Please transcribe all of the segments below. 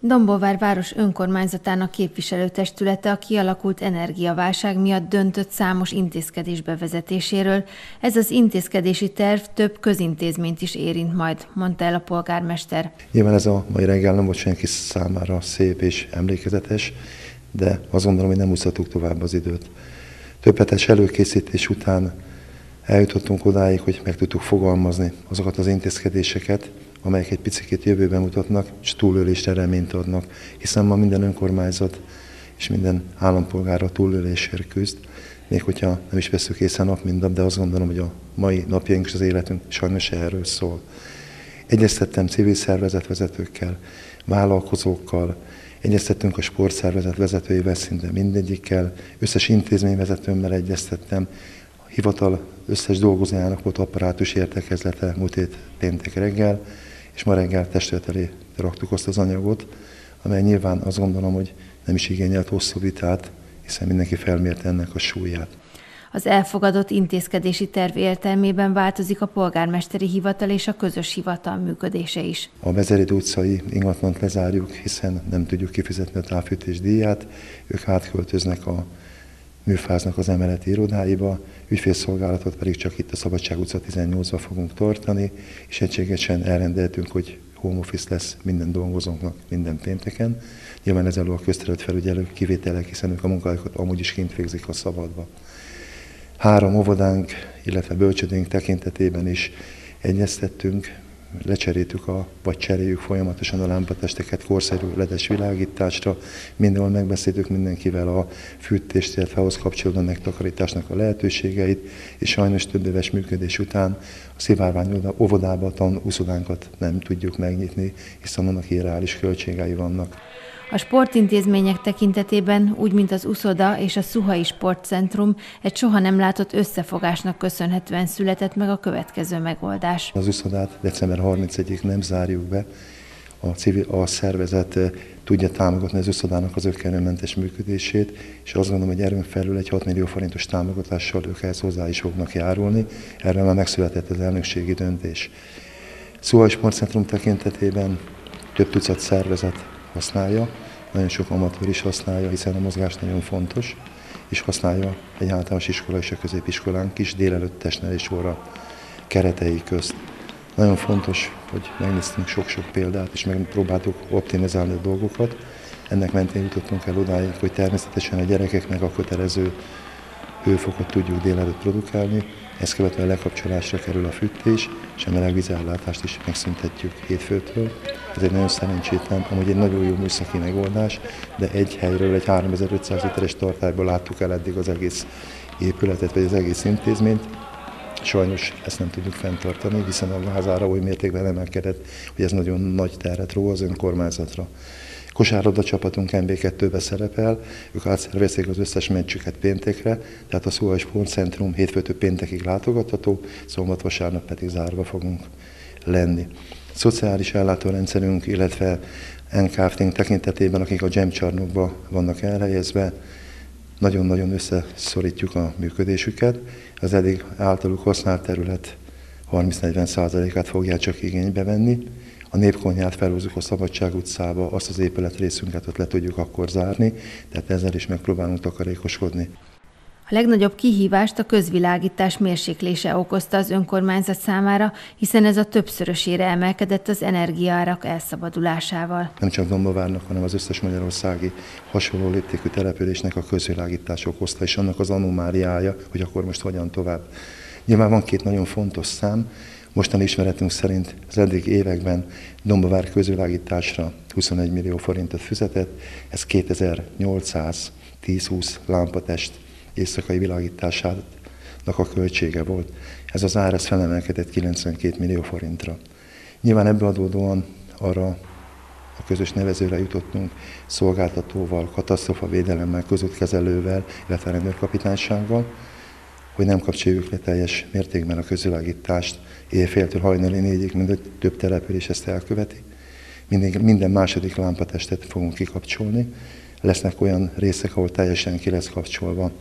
Dombóvár város önkormányzatának képviselőtestülete a kialakult energiaválság miatt döntött számos intézkedés bevezetéséről. Ez az intézkedési terv több közintézményt is érint majd, mondta el a polgármester. Nyilván ez a mai reggel nem volt senki számára szép és emlékezetes, de azt gondolom, hogy nem úszhattuk tovább az időt. Több hetes előkészítés után eljutottunk odáig, hogy meg tudtuk fogalmazni azokat az intézkedéseket, amelyek egy picit jövőben mutatnak, és túlélésre reményt adnak, hiszen ma minden önkormányzat és minden állampolgára túlélésért küzd, még hogyha nem is veszük észre nap mint nap, de azt gondolom, hogy a mai napjaink és az életünk sajnos erről szól. Egyeztettem civil szervezetvezetőkkel, vállalkozókkal, egyeztettünk a sportszervezet vezetőivel, szinte mindegyikkel, összes intézményvezetőmmel egyeztettem, a hivatal összes dolgozójának volt apparátus értekezlete múlt hét péntek reggel, és ma reggel testület elé raktuk azt az anyagot, amely nyilván azt gondolom, hogy nem is igényelt hosszú vitát, hiszen mindenki felmérte ennek a súlyát. Az elfogadott intézkedési terv értelmében változik a polgármesteri hivatal és a közös hivatal működése is. A Bezeréd utcai ingatlant lezárjuk, hiszen nem tudjuk kifizetni a távfűtés díját, ők átköltöznek a műfáznak az emeleti irodáiba, ügyfélszolgálatot pedig csak itt a Szabadság utca 18-ban fogunk tartani, és egységesen elrendeltünk, hogy home office lesz minden dolgozónknak minden pénteken. Nyilván ez elő a közterületfelügyelők kivételek, hiszen ők a munkájukat amúgy is kint végzik a szabadba. 3 óvodánk, illetve bölcsödénk tekintetében is egyeztettünk, vagy cseréljük folyamatosan a lámpatesteket korszerű ledes világításra. Mindenhol megbeszéltük mindenkivel a fűtést, illetve ahhoz kapcsolódó megtakarításnak a lehetőségeit, és sajnos több éves működés után a Szivárvány óvodába a tanúszodánkat nem tudjuk megnyitni, hiszen annak irreális költségei vannak. A sportintézmények tekintetében, úgy mint az uszoda és a Szuhai Sportcentrum, egy soha nem látott összefogásnak köszönhetően született meg a következő megoldás. Az uszodát december 31-ig nem zárjuk be, a szervezet tudja támogatni az uszodának az ökkenőmentes működését, és azt gondolom, hogy erőn felül egy 6 millió forintos támogatással ők ehhez hozzá is fognak járulni. Erről már megszületett az elnökségi döntés. Szuhai Sportcentrum tekintetében több tucat szervezet használja, nagyon sok amatőr is használja, hiszen a mozgás nagyon fontos, és használja egy általános iskola és a középiskolánk is délelőtt testnevelés óra keretei közt. Nagyon fontos, hogy megnéztünk sok-sok példát, és megpróbáltuk optimizálni a dolgokat. Ennek mentén jutottunk el odáig, hogy természetesen a gyerekeknek a kötelező hőfokot tudjuk délelőtt produkálni, ezt követően lekapcsolásra kerül a fűtés, és a melegvízellátást is megszüntetjük hétfőtől. Ez egy nagyon szerencsétlen, amúgy egy nagyon jó műszaki megoldás, de egy helyről, egy 3500 literes tartályból láttuk el eddig az egész épületet, vagy az egész intézményt. Sajnos ezt nem tudjuk fenntartani, hiszen a vázára oly mértékben emelkedett, hogy ez nagyon nagy terhet ró az önkormányzatra. Kosárlabda csapatunk MB2-be szerepel, ők átszervezték az összes meccsüket péntekre, tehát a Szuhai Sportcentrum hétfőtől péntekig látogatható, szombat-vasárnap pedig zárva fogunk lenni. Szociális ellátórendszerünk, illetve NKFT-nk tekintetében, akik a gyemcsarnokban vannak elhelyezve, nagyon-nagyon összeszorítjuk a működésüket. Az eddig általuk használt terület 30-40%-át fogják csak igénybe venni. A Népkonyhát felhúzzuk a Szabadság utcába, azt az épületrészünket ott le tudjuk akkor zárni, tehát ezzel is megpróbálunk takarékoskodni. A legnagyobb kihívást a közvilágítás mérséklése okozta az önkormányzat számára, hiszen ez a többszörösére emelkedett az energiaárak elszabadulásával. Nem csak Dombóvárnak, hanem az összes magyarországi hasonló léptékű településnek a közvilágítás okozta, és annak az anomáliája, hogy akkor most hogyan tovább. Nyilván van 2 nagyon fontos szám. Mostani ismeretünk szerint az eddig években Dombóvár közvilágításra 21 millió forintot fizetett, ez 2810-20 lámpatest éjszakai világításának a költsége volt. Ez az ár felemelkedett 92 millió forintra. Nyilván ebből adódóan arra a közös nevezőre jutottunk szolgáltatóval, katasztrófavédelemmel, közútkezelővel, illetve rendőrkapitánysággal, hogy nem kapcsoljuk le teljes mértékben a közvilágítást éjféltől hajnali 4-ig, mint több település ezt elköveti. Minden második lámpatestet fogunk kikapcsolni. Lesznek olyan részek, ahol teljesen ki lesz kapcsolva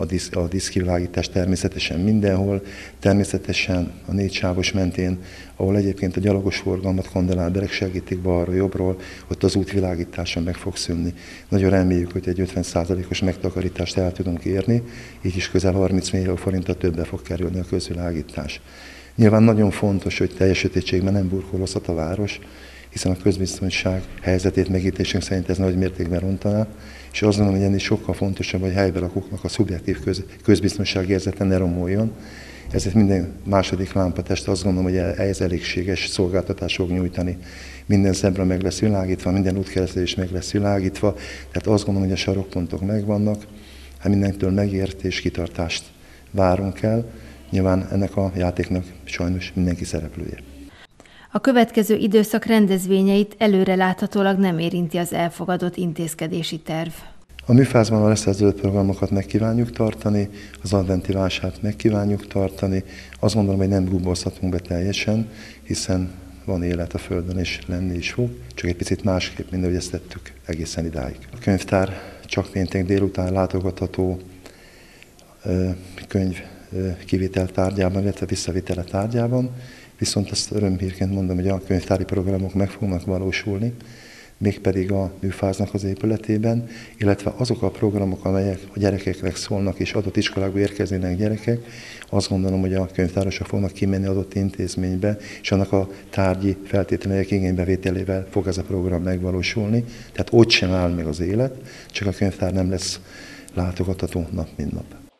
a diszkivilágítás természetesen mindenhol, természetesen a 4 sávos mentén, ahol egyébként a gyalogos forgalmat kandallárberek segítik balról-jobbról, ott az útvilágításon meg fog szűnni. Nagyon reméljük, hogy egy 50%-os megtakarítást el tudunk érni, így is közel 30 millió forinttal többe fog kerülni a közvilágítás. Nyilván nagyon fontos, hogy teljes sötétségben nem burkolózhat a város, hiszen a közbiztonság helyzetét megítélésünk szerint ez nagy mértékben rontaná, és azt gondolom, hogy ennél sokkal fontosabb, hogy helyben lakóknak a szubjektív közbiztonsági érzete ne romoljon. Ezért minden második lámpatest azt gondolom, hogy ehhez elégséges szolgáltatást fog nyújtani. Minden zebra meg lesz világítva, minden útkeresztelés meg lesz világítva, tehát azt gondolom, hogy a sarokpontok megvannak, hát mindentől megértés, kitartást várunk el. Nyilván ennek a játéknak sajnos mindenki szereplője. A következő időszak rendezvényeit előreláthatólag nem érinti az elfogadott intézkedési terv. A műfázban a leszerződött programokat meg kívánjuk tartani, az adventi vásárt meg kívánjuk tartani. Azt gondolom, hogy nem rúbolzhatunk be teljesen, hiszen van élet a Földön, és lenni is fog, csak egy picit másképp, mint ahogy ezt tettük egészen idáig. A könyvtár csak péntek délután látogatható könyv kivitel tárgyában, illetve visszavitele tárgyában, viszont azt örömhírként mondom, hogy a könyvtári programok meg fognak valósulni, mégpedig a műfáznak az épületében, illetve azok a programok, amelyek a gyerekeknek szólnak, és adott iskolákba érkeznének gyerekek, azt gondolom, hogy a könyvtárosok fognak kimenni adott intézménybe, és annak a tárgyi feltételek igénybevételével fog ez a program megvalósulni. Tehát ott sem áll meg az élet, csak a könyvtár nem lesz látogatható nap mint nap.